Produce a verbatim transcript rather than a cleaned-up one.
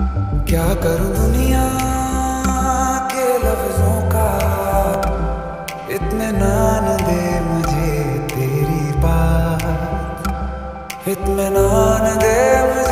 क्या करूं दुनिया के लफ्जों का, इत्मीनान दे मुझे तेरी बात, इत्मीनान दे मुझे